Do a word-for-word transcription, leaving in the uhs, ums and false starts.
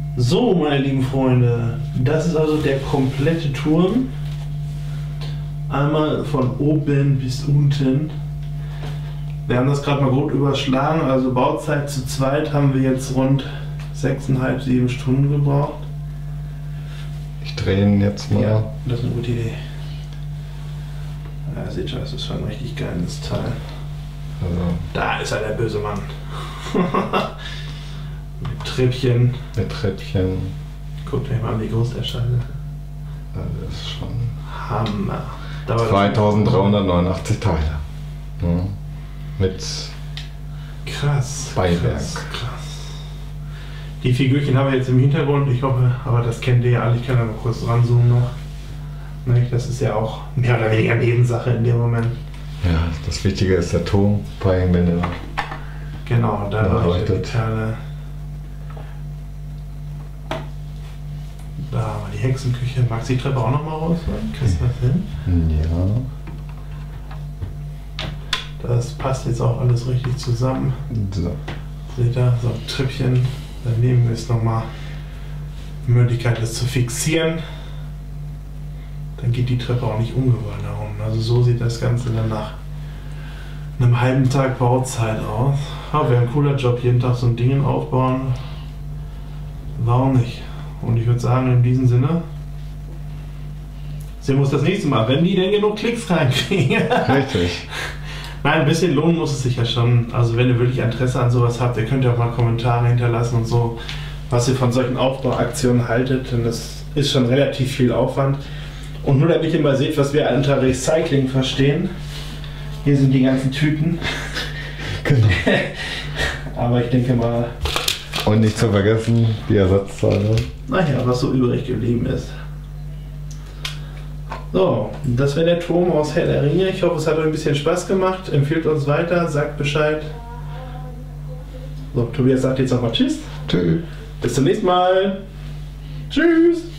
So, meine lieben Freunde, das ist also der komplette Turm. Einmal von oben bis unten. Wir haben das gerade mal gut überschlagen, also Bauzeit zu zweit haben wir jetzt rund sechseinhalb, sieben Stunden gebraucht. Ich drehe ihn jetzt mal. Ja, das ist eine gute Idee. Ja, seht schon, das ist schon ein richtig geiles Teil. Also, da ist er, der böse Mann. Mit Treppchen. Mit Treppchen. Guckt euch mal an, wie groß der Scheiße ist. Das ist schon Hammer. zweitausenddreihundertneunundachtzig Teile. Ja. Mit krass. Beiwerk. Krass, krass. Die Figürchen haben wir jetzt im Hintergrund, ich hoffe, aber das kennt ihr ja alle. Ich kann da mal kurz ranzoomen noch. Das ist ja auch mehr oder weniger Nebensache in dem Moment. Ja, das Wichtige ist der Turm, vor allem wenn er genau, da leuchtet die Perle. Da haben wir die Hexenküche. Magst du die Treppe auch noch mal rausholen? Kriegst du das hin? Ja. Das passt jetzt auch alles richtig zusammen. So. Seht ihr, so ein Treppchen. Daneben ist nochmal die Möglichkeit, das zu fixieren. Dann geht die Treppe auch nicht ungewollt nach unten. Also so sieht das Ganze dann nach einem halben Tag Bauzeit aus. Aber wäre ein cooler Job, jeden Tag so ein Ding aufbauen. Warum nicht? Und ich würde sagen, in diesem Sinne sehen wir uns das nächste Mal, wenn die denn genug Klicks reinkriegen. Richtig. Nein, ein bisschen lohnen muss es sich ja schon. Also wenn ihr wirklich Interesse an sowas habt, ihr könnt ja auch mal Kommentare hinterlassen und so, was ihr von solchen Aufbauaktionen haltet. Denn das ist schon relativ viel Aufwand. Und nur damit ihr mal seht, was wir unter Recycling verstehen. Hier sind die ganzen Tüten. Genau. Aber ich denke mal... Und nicht zu vergessen, die Ersatzteile. Naja, was so übrig geblieben ist. So, das wäre der Turm aus Herr der Ringe. Ich hoffe, es hat euch ein bisschen Spaß gemacht. Empfehlt uns weiter, sagt Bescheid. So, Tobias sagt jetzt nochmal Tschüss. Tschüss. Bis zum nächsten Mal. Tschüss.